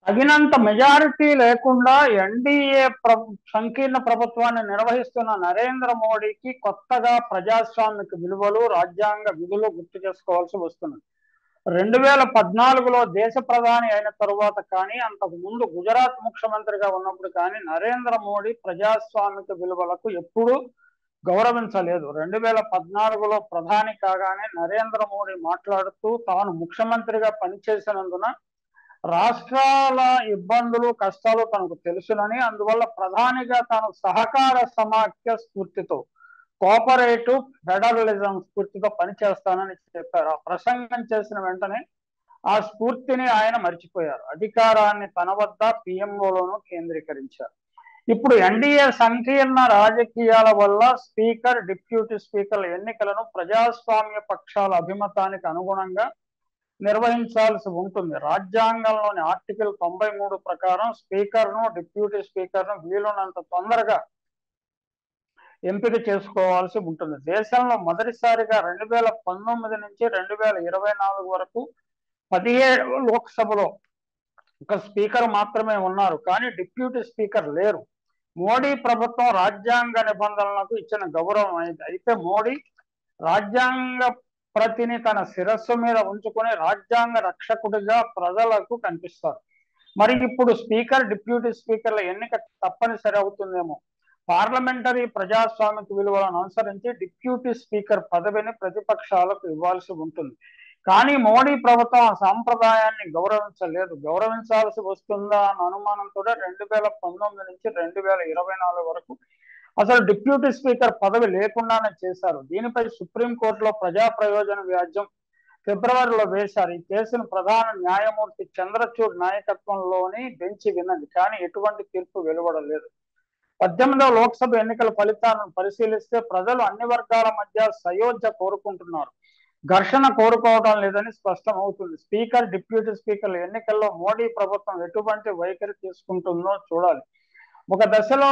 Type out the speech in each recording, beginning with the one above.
తగినంత మెజారిటీ లేకుండా ఎన్డీఏ సంకీర్ణ ప్రభుత్వాన్ని నిర్వహిస్తున్న నరేంద్ర మోడీకి కొత్తగా ప్రజాస్వామిక విలువలు, రాజ్యాంగ విధులు గుర్తు చేసుకోవాల్సి వస్తున్నది. 2014లో దేశ ప్రధాని అయిన తరువాత కానీ, అంతకు ముందు గుజరాత్ ముఖ్యమంత్రిగా ఉన్నప్పుడు కానీ నరేంద్ర మోడీ ప్రజాస్వామిక విలువలకు ఎప్పుడూ గౌరవించలేదు. 2014లో ప్రధాని కాగానే నరేంద్ర మోడీ మాట్లాడుతూ తాను ముఖ్యమంత్రిగా పనిచేసినందున రాష్ట్రాల ఇబ్బందులు, కష్టాలు తనకు తెలుసునని, అందువల్ల ప్రధానిగా తాను సహకార సమాఖ్య స్ఫూర్తితో, కోఆపరేటివ్ ఫెడరలిజం స్ఫూర్తితో పనిచేస్తానని చెప్పారు. ఆ ప్రసంగం చేసిన వెంటనే ఆ స్ఫూర్తిని ఆయన మర్చిపోయారు. అధికారాన్ని తన వద్ద పిఎంఓలోనూ కేంద్రీకరించారు. ఇప్పుడు ఎన్డీఏ సంకీర్ణ రాజకీయాల వల్ల స్పీకర్, డిప్యూటీ స్పీకర్ల ఎన్నికలను ప్రజాస్వామ్య పక్షాల అభిమతానికి అనుగుణంగా నిర్వహించాల్సి ఉంటుంది. రాజ్యాంగంలోని ఆర్టికల్ 93 ప్రకారం స్పీకర్ను, డిప్యూటీ స్పీకర్ను వీలున్నంత తొందరగా ఎంపిక చేసుకోవాల్సి ఉంటుంది. దేశంలో మొదటిసారిగా 2019 నుంచి 2024 వరకు 17 లోక్సభలో ఒక స్పీకర్ మాత్రమే ఉన్నారు, కానీ డిప్యూటీ స్పీకర్ లేరు. మోడీ ప్రభుత్వం రాజ్యాంగ నిబంధనలకు ఇచ్చిన గౌరవం అయితే మోడీ రాజ్యాంగ ప్రతిని తన శిరస్సు మీద ఉంచుకొని రాజ్యాంగ రక్షకుడిగా ప్రజలకు కనిపిస్తారు. మరి ఇప్పుడు స్పీకర్, డిప్యూటీ స్పీకర్ల ఎన్నిక తప్పనిసరి అవుతుందేమో. పార్లమెంటరీ ప్రజాస్వామిక విలువలను అనుసరించి డిప్యూటీ స్పీకర్ పదవిని ప్రతిపక్షాలకు ఇవ్వాల్సి ఉంటుంది. కానీ మోడీ ప్రభుత్వం ఆ సాంప్రదాయాన్ని గౌరవించాల్సి వస్తుందా అన్న అనుమానంతో 2019 నుంచి 2024 వరకు అసలు డిప్యూటీ స్పీకర్ పదవి లేకుండానే చేశారు. దీనిపై సుప్రీంకోర్టులో ప్రజా ప్రయోజన వ్యాజ్యం ఫిబ్రవరిలో వేశారు. ఈ కేసును ప్రధాన న్యాయమూర్తి చంద్రచూడ్ నాయకత్వంలోని బెంచ్ విన్నది, కానీ ఎటువంటి తీర్పు వెలువడలేదు. 18వ లోక్సభ ఎన్నికల ఫలితాలను పరిశీలిస్తే ప్రజలు అన్ని వర్గాల మధ్య సయోధ్య కోరుకుంటున్నారు, ఘర్షణ కోరుకోవడం లేదని స్పష్టం అవుతుంది. స్పీకర్, డిప్యూటీ స్పీకర్ల ఎన్నికల్లో మోడీ ప్రభుత్వం ఎటువంటి వైఖరి తీసుకుంటుందో చూడాలి. ఒక దశలో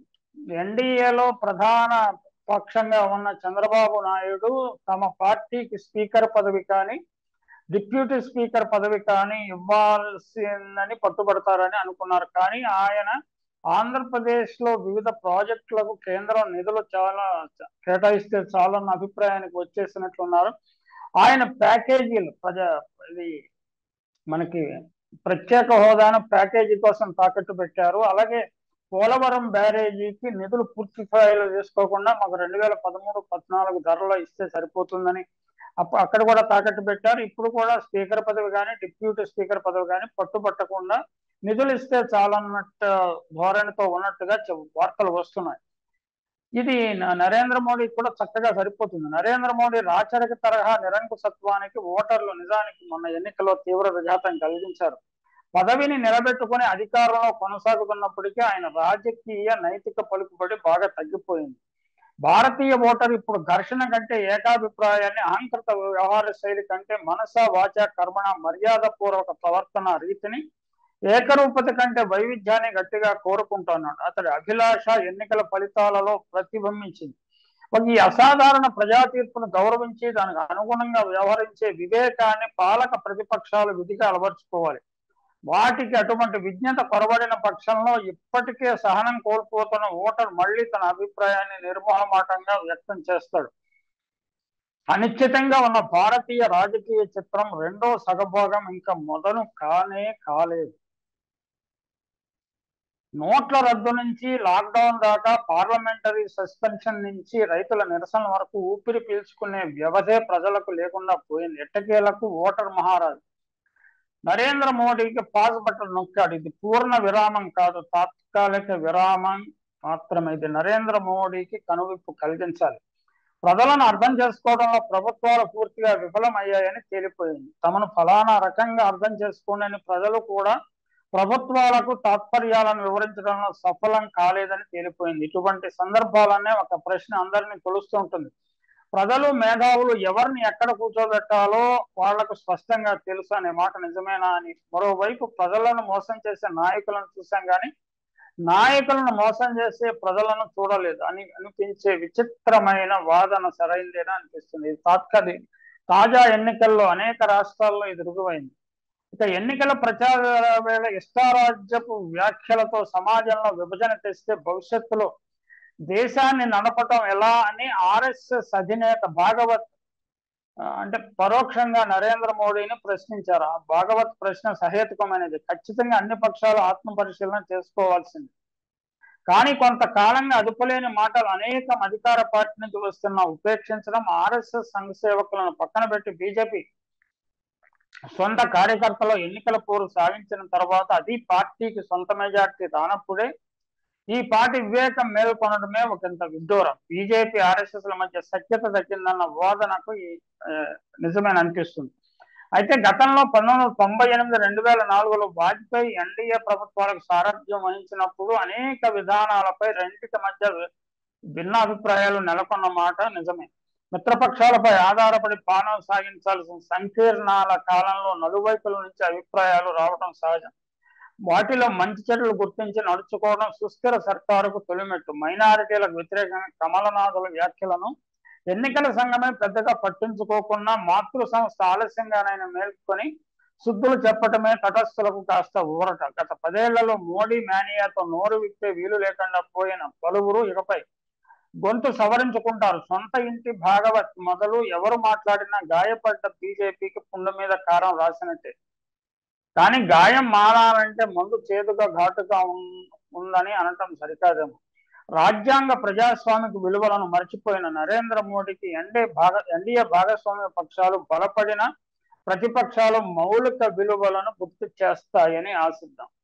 ఎన్డీఏలో ప్రధాన పక్షంగా ఉన్న చంద్రబాబు నాయుడు తమ పార్టీకి స్పీకర్ పదవి కానీ, డిప్యూటీ స్పీకర్ పదవి కానీ ఇవ్వాల్సిందని పట్టుబడతారని అనుకున్నారు. కానీ ఆయన ఆంధ్రప్రదేశ్లో వివిధ ప్రాజెక్టులకు కేంద్రం నిధులు చాలా కేటాయిస్తే చాలన్న అభిప్రాయానికి వచ్చేసినట్లున్నారు. ఆయన ప్యాకేజీలు ఇది మనకి ప్రత్యేక హోదాను ప్యాకేజీ కోసం తాకట్టు పెట్టారు. అలాగే పోలవరం బ్యారేజీకి నిధులు పూర్తి స్థాయిలో చేసుకోకుండా మాకు 2013-14 ధరలో ఇస్తే సరిపోతుందని అక్కడ కూడా తాకట్టు పెట్టారు. ఇప్పుడు కూడా స్పీకర్ పదవి కానీ, డిప్యూటీ స్పీకర్ పదవి కానీ పట్టుబట్టకుండా నిధులు ఇస్తే చాలన్నట్టు ధోరణితో ఉన్నట్టుగా వార్తలు వస్తున్నాయి. ఇది నరేంద్ర మోడీ కూడా చక్కగా సరిపోతుంది. నరేంద్ర మోడీ రాచరిక తరహా నిరంకుశత్వానికి ఓటర్లు నిజానికి మొన్న ఎన్నికల్లో తీవ్ర విఘాతం కలిగించారు. పదవిని నిలబెట్టుకుని అధికారంలో కొనసాగుతున్నప్పటికీ ఆయన రాజకీయ నైతిక పలుకుబడి బాగా తగ్గిపోయింది. భారతీయ ఓటర్ ఇప్పుడు ఘర్షణ కంటే ఏకాభిప్రాయాన్ని, అహంకృత వ్యవహార శైలి కంటే మనస, వాచ, కర్మణ, మర్యాద పూర్వక ప్రవర్తన రీతిని, ఏకరూపత కంటే వైవిధ్యాన్ని గట్టిగా కోరుకుంటున్నాడు. అతడి అభిలాష ఎన్నికల ఫలితాలలో ప్రతిబింబించింది. ఈ అసాధారణ ప్రజా తీర్పును గౌరవించి దానికి అనుగుణంగా వ్యవహరించే వివేకాన్ని పాలక ప్రతిపక్షాలు విధిగా అలవర్చుకోవాలి. వాటికి అటువంటి విజ్ఞత కొరబడిన పక్షంలో ఇప్పటికే సహనం కోల్పోతున్న ఓటర్ మళ్లీ తన అభిప్రాయాన్ని నిర్మోహమాటంగా వ్యక్తం చేస్తాడు. అనిశ్చితంగా ఉన్న భారతీయ రాజకీయ చిత్రం రెండో సగభాగం ఇంకా మొదలు కాలేదు. నోట్ల రద్దు నుంచి లాక్డౌన్ దాకా, పార్లమెంటరీ సస్పెన్షన్ నుంచి రైతుల నిరసన వరకు ఊపిరి పీల్చుకునే వ్యవధే ప్రజలకు లేకుండా పోయింది. ఎట్టకేలకు ఓటర్ మహారాజు నరేంద్ర మోడీకి పాస్ బటన్ నొక్కాడు. ఇది పూర్ణ విరామం కాదు, తాత్కాలిక విరామం మాత్రమే. ఇది నరేంద్ర మోడీకి కనువిప్పు కలిగించాలి. ప్రజలను అర్థం చేసుకోవడంలో ప్రభుత్వాలు పూర్తిగా విఫలమయ్యాయని తేలిపోయింది. తమను ఫలానా రకంగా అర్థం చేసుకోండి ప్రజలు కూడా ప్రభుత్వాలకు తాత్పర్యాలను వివరించడంలో సఫలం కాలేదని తేలిపోయింది. ఇటువంటి సందర్భాలనే ఒక ప్రశ్న అందరినీ తొలుస్తూ ఉంటుంది. ప్రజలు, మేధావులు ఎవరిని ఎక్కడ కూర్చోబెట్టాలో వాళ్లకు స్పష్టంగా తెలుసు అనే మాట నిజమేనా అని. మరోవైపు ప్రజలను మోసం చేసే నాయకులను చూసాం, కానీ నాయకులను మోసం చేసే ప్రజలను చూడలేదు అని అనిపించే విచిత్రమైన వాదన సరైందేనా అనిపిస్తుంది. తాజా ఎన్నికల్లో అనేక రాష్ట్రాల్లో ఇది రుజువైంది. ఇక ఎన్నికల ప్రచార వేళ ఇష్టారాజ్యపు వ్యాఖ్యలతో సమాజంలో విభజన తెస్తే భవిష్యత్తులో దేశాన్ని నడపటం ఎలా అని ఆర్ఎస్ఎస్ అధినేత భాగవత్ అంటే పరోక్షంగా నరేంద్ర మోడీని ప్రశ్నించారు. ఆ భాగవత్ ప్రశ్న సహేతుకమైనది. ఖచ్చితంగా అన్ని పక్షాలు ఆత్మ పరిశీలన చేసుకోవాల్సింది. కానీ కొంతకాలంగా అదుపులేని మాటలు అనేకం అధికార పార్టీ నుంచి వస్తున్న ఉపేక్షించడం, ఆర్ఎస్ఎస్ సంఘ సేవకులను పక్కన పెట్టి బీజేపీ సొంత కార్యకర్తలు ఎన్నికల పోరు సాగించిన తర్వాత అది పార్టీకి సొంత మెజార్టీ రానప్పుడే ఈ పార్టీ వివేకం మేల్కొనడమే ఒకంత విడ్డూరం. బీజేపీ ఆర్ఎస్ఎస్ ల మధ్య సఖ్యత దక్కిందన్న వాదనకు నిజమేన అనిపిస్తుంది. అయితే గతంలో 1998, 2004లో వాజ్పేయి ఎన్డీఏ ప్రభుత్వాలకు సారథ్యం వహించినప్పుడు అనేక విధానాలపై రెండింటి మధ్య భిన్నాభిప్రాయాలు నెలకొన్న మాట నిజమే. మిత్రపక్షాలపై ఆధారపడి పాలన సాగించాల్సిన సంకీర్ణాల కాలంలో నలువైపుల నుంచి అభిప్రాయాలు రావడం సహజం. వాటిలో మంచి చెడులు గుర్తించి నడుచుకోవడం సుస్థిర సర్కారుకు తొలిమెట్టు. మైనారిటీలకు వ్యతిరేకంగా కమలనాథుల వ్యాఖ్యలను ఎన్నికల సంఘమే పెద్దగా పట్టించుకోకుండా మాతృ సంస్థ ఆలస్యంగానైనా మేల్కొని శుద్ధులు చెప్పటమే తటస్థులకు కాస్త ఊరట. గత 10 ఏళ్లలో మోడీ మేనియాతో నోరు విప్పే వీలు లేకుండా పోయిన పలువురు ఇకపై గొంతు సవరించుకుంటారు. సొంత ఇంటి భాగవత్ మొదలు ఎవరు మాట్లాడినా గాయపడ్డ బీజేపీకి పుండు మీద కారం రాసినట్టే. కానీ గాయం మారాలంటే మందు చేదుగా ఘాటుగా ఉందని అనటం సరికాదేమో. రాజ్యాంగ ప్రజాస్వామిక విలువలను మర్చిపోయిన నరేంద్ర మోడీకి ఎన్డీఏ భాగస్వామ్య పక్షాలు బలపడిన ప్రతిపక్షాలు మౌలిక విలువలను గుర్తు చేస్తాయని ఆశిద్దాం.